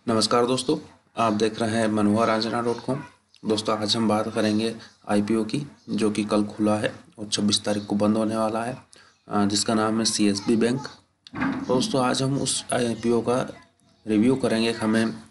नमस्कार दोस्तों, आप देख रहे हैं मनोहरंजना.com। दोस्तों, आज हम बात करेंगे आईपीओ की, जो कि कल खुला है और 26 तारीख को बंद होने वाला है, जिसका नाम है सीएसबी बैंक। दोस्तों, आज हम उस आईपीओ का रिव्यू करेंगे कि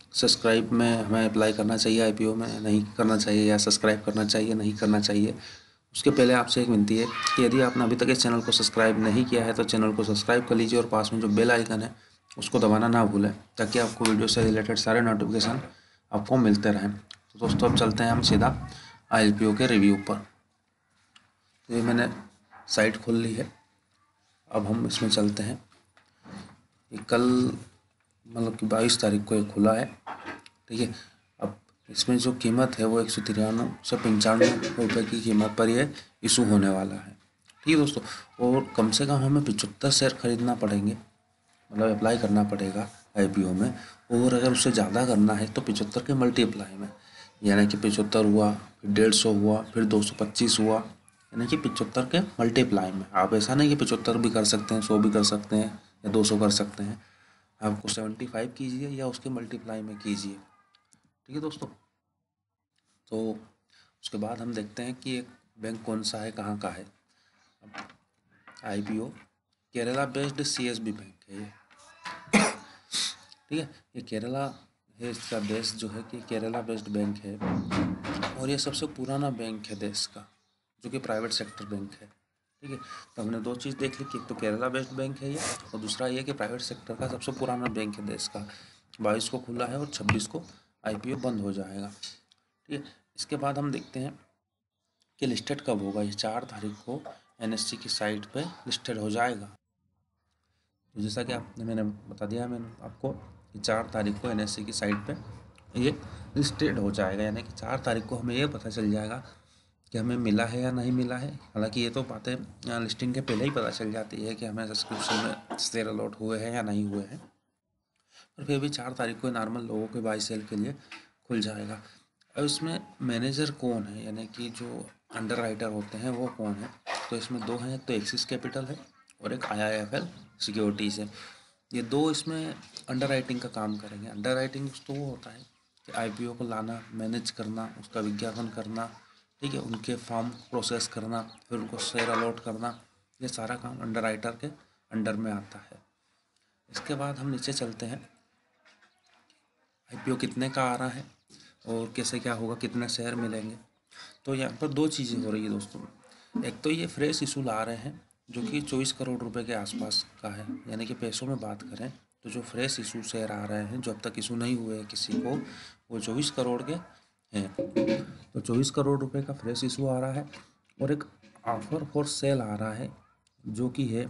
हमें अप्लाई करना चाहिए आईपीओ में, नहीं करना चाहिए, या सब्सक्राइब करना चाहिए, नहीं करना चाहिए। उसके पहले आपसे एक विनती है कि यदि आपने अभी तक इस चैनल को सब्सक्राइब नहीं किया है तो चैनल को सब्सक्राइब कर लीजिए और पास में जो बेल आइकन है उसको दबाना ना भूलें, ताकि आपको वीडियो से रिलेटेड सारे नोटिफिकेशन आपको मिलते रहें। तो दोस्तों, अब चलते हैं हम सीधा आईपीओ के रिव्यू पर। तो ये मैंने साइट खोल ली है, अब हम इसमें चलते हैं। ये कल मतलब कि 22 तारीख को ये खुला है, ठीक है। अब इसमें जो कीमत है वो 193 से 95 रुपये की कीमत पर ये इशू होने वाला है, ठीक है दोस्तों। और कम से कम हमें 75 शेयर खरीदना पड़ेंगे, मतलब अप्लाई करना पड़ेगा आईपीओ में। और अगर उससे ज़्यादा करना है तो 75 के मल्टीप्लाई में, यानी कि 75 हुआ, फिर 150 हुआ, फिर 225 हुआ, यानी कि 75 के मल्टीप्लाई में। आप ऐसा नहीं कि 75 भी कर सकते हैं, 100 भी कर सकते हैं, या 200 कर सकते हैं। आपको 75 कीजिए या उसके मल्टीप्लाई में कीजिए, ठीक है दोस्तों। तो उसके बाद हम देखते हैं कि एक बैंक कौन सा है, कहाँ का है। IPO Kerala based CSB bank है ये, ठीक है। ये केरला है, इसका देश जो है कि केरला बेस्ड बैंक है, और ये सबसे पुराना बैंक है देश का, जो कि प्राइवेट सेक्टर बैंक है, ठीक है। तो हमने दो चीज़ देख ली कि एक तो केरला बेस्ड बैंक है ये, और दूसरा ये कि प्राइवेट सेक्टर का सबसे पुराना बैंक है देश का। 22 को खुला है और 26 को आईपीओ बंद हो जाएगा, ठीक है। इसके बाद हम देखते हैं कि लिस्टेड कब होगा। ये 4 तारीख को एनएससी की साइट पे लिस्टेड हो जाएगा। तो जैसा कि मैंने बता दिया मैंने आपको कि 4 तारीख को एनएससी की साइट पे ये लिस्टेड हो जाएगा, यानी कि 4 तारीख को हमें ये पता चल जाएगा कि हमें मिला है या नहीं मिला है। हालांकि ये तो बातें लिस्टिंग के पहले ही पता चल जाती है कि हमें सब्सक्रिप्शन में शेयर अलॉट हुए हैं या नहीं हुए हैं, पर फिर भी 4 तारीख को नॉर्मल लोगों के बाई सेल के लिए खुल जाएगा। अब इसमें मैनेजर कौन है, यानी कि जो अंडर राइटर होते हैं वो कौन है। तो इसमें दो हैं, एक तो एक्सिस कैपिटल है और एक आईआईएफएल सिक्योरिटीज़ है। ये दो इसमें अंडर राइटिंग का काम करेंगे। अंडर राइटिंग तो वो होता है कि आईपीओ को लाना, मैनेज करना, उसका विज्ञापन करना, ठीक है, उनके फॉर्म प्रोसेस करना, फिर उनको शेयर अलॉट करना, ये सारा काम अंडर राइटर के अंडर में आता है। इसके बाद हम नीचे चलते हैं, आईपीओ कितने का आ रहा है और कैसे क्या होगा, कितने शेयर मिलेंगे। तो यहाँ पर दो चीज़ें हो रही है दोस्तों। एक तो ये फ्रेश इशू ला रहे हैं जो कि 24 करोड़ रुपए के आसपास का है, यानी कि पैसों में बात करें तो जो फ्रेश इशू शेयर आ रहे हैं, जो अब तक इशू नहीं हुए हैं किसी को, वो 24 करोड़ के हैं। तो 24 करोड़ रुपए का फ्रेश इशू आ रहा है, और एक ऑफर फॉर सेल आ रहा है जो कि है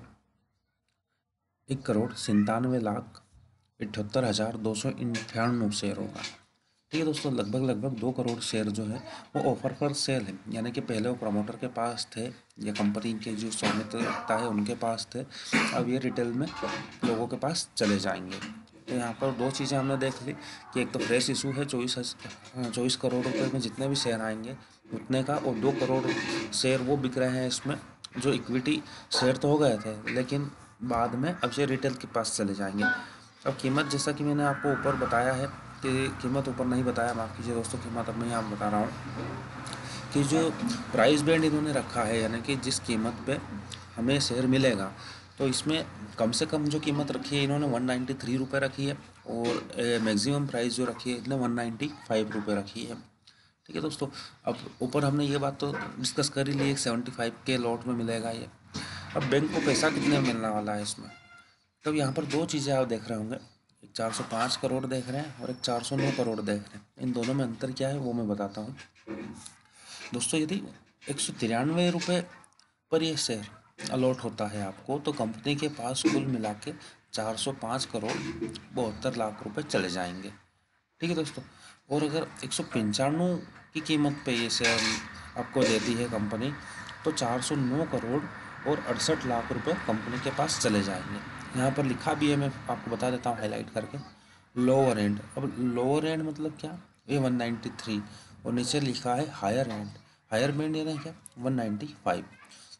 1,97,78,298 शेयर होगा, ठीक है दोस्तों। लगभग 2 करोड़ शेयर जो है वो ऑफर पर सेल है, यानी कि पहले वो प्रमोटर के पास थे या कंपनी के जो स्वामित्व है उनके पास थे, अब ये रिटेल में लोगों के पास चले जाएंगे। तो यहाँ पर दो चीज़ें हमने देख ली कि एक तो फ्रेश इशू है 24 करोड़ रुपए में जितने भी शेयर आएंगे उतने का, और 2 करोड़ शेयर वो बिक रहे हैं इसमें जो इक्विटी शेयर तो हो गए थे, लेकिन बाद में अब ये रिटेल के पास चले जाएंगे। अब कीमत, जैसा कि मैंने आपको ऊपर बताया है कि कीमत ऊपर नहीं बताया, माफ़ कीजिए दोस्तों, कीमत अब मैं यहाँ बता रहा हूँ कि जो प्राइस बैंड इन्होंने रखा है, यानी कि जिस कीमत पे हमें शेयर मिलेगा, तो इसमें कम से कम जो कीमत रखी है इन्होंने 193 रुपये रखी है, और मैक्सिमम प्राइस जो रखी है इतने 195 रुपये रखी है, ठीक है दोस्तों। अब ऊपर हमने ये बात तो डिस्कस कर ही ली, 75 के लॉट में मिलेगा ये। अब बैंक को पैसा कितने मिलने वाला है इसमें। तब यहाँ पर दो चीज़ें आप देख रहे होंगे, एक 405 करोड़ देख रहे हैं और एक 409 करोड़ देख रहे हैं। इन दोनों में अंतर क्या है वो मैं बताता हूँ दोस्तों। यदि 193 रुपये पर ये शेयर अलॉट होता है आपको, तो कंपनी के पास कुल मिला के 405 करोड़ 72 लाख रुपए चले जाएंगे, ठीक है दोस्तों। और अगर 195 की कीमत पे ये शेयर आपको देती है कंपनी, तो 409 करोड़ और 68 लाख रुपए कंपनी के पास चले जाएंगे। यहाँ पर लिखा भी है, मैं आपको बता देता हूँ हाईलाइट करके, लोअर एंड। अब लोअर एंड मतलब क्या, ये 193, और नीचे लिखा है हायर एंड। हायर बैंड यानी क्या, 195।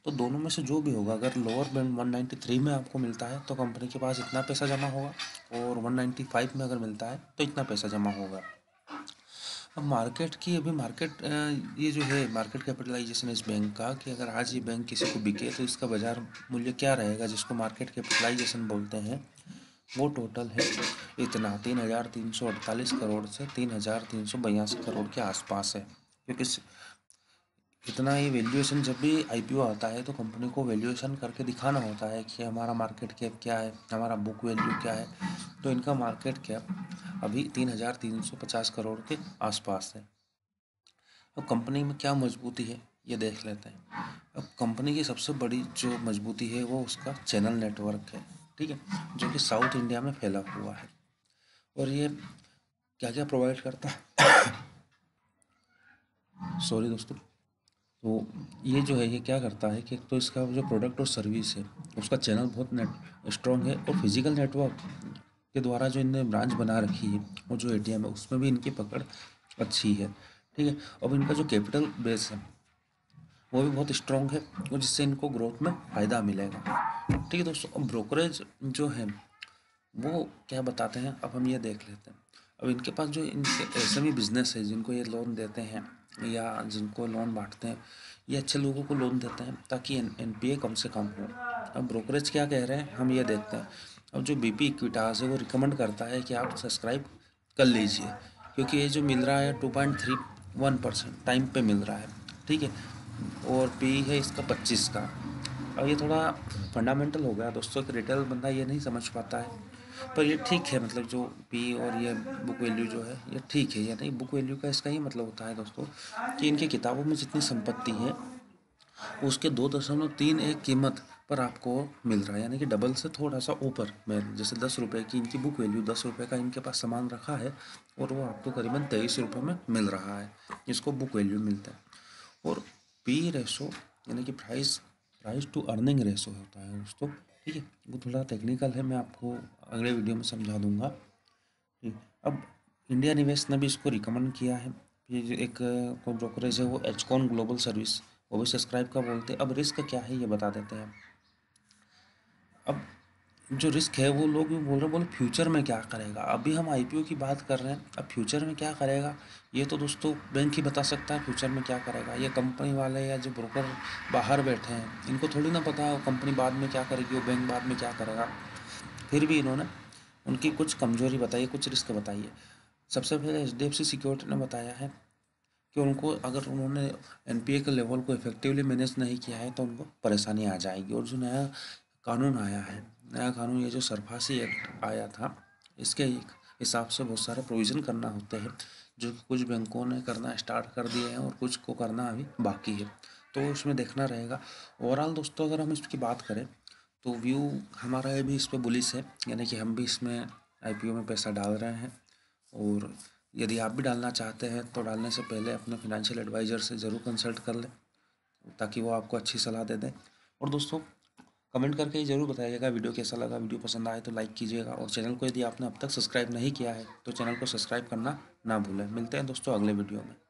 तो दोनों में से जो भी होगा, अगर लोअर बैंड 193 में आपको मिलता है तो कंपनी के पास इतना पैसा जमा होगा, और 195 में अगर मिलता है तो इतना पैसा जमा होगा। अब मार्केट की अभी मार्केट ये जो है मार्केट कैपिटलाइजेशन इस बैंक का, कि अगर आज ये बैंक किसी को बिके तो इसका बाजार मूल्य क्या रहेगा, जिसको मार्केट कैपिटलाइजेशन बोलते हैं, वो टोटल है इतना 3,348 करोड़ से 3,382 करोड़ के आसपास है। क्योंकि इतना ही वैल्यूएशन, जब भी आईपीओ आता है तो कंपनी को वैल्यूएशन करके दिखाना होता है कि हमारा मार्केट कैप क्या है, हमारा बुक वैल्यू क्या है। तो इनका मार्केट कैप अभी 3,350 करोड़ के आसपास है। अब कंपनी में क्या मजबूती है ये देख लेते हैं। अब कंपनी की सबसे बड़ी जो मजबूती है वो उसका चैनल नेटवर्क है, ठीक है, जो कि साउथ इंडिया में फैला हुआ है। और ये क्या क्या प्रोवाइड करता है सॉरी दोस्तों। तो ये जो है ये क्या करता है कि एक तो इसका जो प्रोडक्ट और सर्विस है उसका चैनल बहुत नेट स्ट्रॉन्ग है, और फिजिकल नेटवर्क के द्वारा जो इनने ब्रांच बना रखी है और जो एटीएम है उसमें भी इनकी पकड़ अच्छी है, ठीक है। अब इनका जो कैपिटल बेस है वो भी बहुत स्ट्रॉन्ग है, और जिससे इनको ग्रोथ में फ़ायदा मिलेगा, ठीक है दोस्तों। अब ब्रोकरेज जो है वो क्या बताते हैं, अब हम ये देख लेते हैं। अब इनके पास जो इनके ऐसे भी बिजनेस है जिनको ये लोन देते हैं या जिनको लोन बांटते हैं, ये अच्छे लोगों को लोन देते हैं ताकि एनपीए कम से कम हो। अब ब्रोकरेज क्या कह रहे हैं हम ये देखते हैं। अब जो बीपी इक्विटास है वो रिकमेंड करता है कि आप सब्सक्राइब कर लीजिए, क्योंकि ये जो मिल रहा है 2.31% टाइम पे मिल रहा है, ठीक है, और पी है इसका 25 का। अब ये थोड़ा फंडामेंटल हो गया दोस्तों, एक रिटेल बंदा ये नहीं समझ पाता है, पर ये ठीक है। मतलब जो पी और ये बुक वैल्यू जो है ये ठीक है। या नहीं, बुक वैल्यू का इसका ही मतलब होता है दोस्तों कि इनकी किताबों में जितनी संपत्ति है उसके 2.31 कीमत पर आपको मिल रहा है, यानी कि डबल से थोड़ा सा ऊपर में। जैसे 10 रुपये की इनकी बुक वैल्यू, 10 रुपये का इनके पास सामान रखा है और वो आपको करीबन 23 रुपये में मिल रहा है, इसको बुक वैल्यू मिलता है। और पी रेशो यानी कि price price to earning ratio होता है दोस्तों, ठीक है। वो थोड़ा टेक्निकल है, मैं आपको अगले वीडियो में समझा दूंगा, ठीक। अब इंडिया निवेश ने भी इसको रिकमेंड किया है। ये जो एक कोई ब्रोकरेज है वो एचकॉन ग्लोबल सर्विस, वो भी सब्सक्राइब का बोलते हैं। अब रिस्क क्या है ये बता देते हैं। अब जो रिस्क है वो लोग भी बोले फ्यूचर में क्या करेगा। अभी हम आईपीओ की बात कर रहे हैं, अब फ्यूचर में क्या करेगा ये तो दोस्तों बैंक ही बता सकता है फ्यूचर में क्या करेगा। ये कंपनी वाले या जो ब्रोकर बाहर बैठे हैं इनको थोड़ी ना पता है कंपनी बाद में क्या करेगी, वो बैंक बाद में क्या करेगा। फिर भी इन्होंने उनकी कुछ कमजोरी बताई, कुछ रिस्क बताइए। सबसे पहले एचडीएफसी सिक्योरिटी ने बताया है कि उनको अगर उन्होंने एनपीए के लेवल को इफेक्टिवली मैनेज नहीं किया है तो उनको परेशानी आ जाएगी। और जो नया कानून आया है, नया कानून ये जो सरफासी एक्ट आया था, इसके हिसाब से बहुत सारे प्रोविज़न करना होते हैं जो कुछ बैंकों ने करना स्टार्ट कर दिए हैं और कुछ को करना अभी बाकी है, तो उसमें देखना रहेगा। ओवरऑल दोस्तों अगर हम इसकी बात करें तो व्यू हमारा ये भी इस पर बुलिश है, यानी कि हम भी इसमें आईपीओ में पैसा डाल रहे हैं। और यदि आप भी डालना चाहते हैं तो डालने से पहले अपने फाइनेंशियल एडवाइज़र से ज़रूर कंसल्ट कर लें ताकि वो आपको अच्छी सलाह दे दें। और दोस्तों कमेंट करके ही ज़रूर बताइएगा वीडियो कैसा लगा। वीडियो पसंद आए तो लाइक कीजिएगा, और चैनल को यदि आपने अब तक सब्सक्राइब नहीं किया है तो चैनल को सब्सक्राइब करना ना भूलें। मिलते हैं दोस्तों अगले वीडियो में।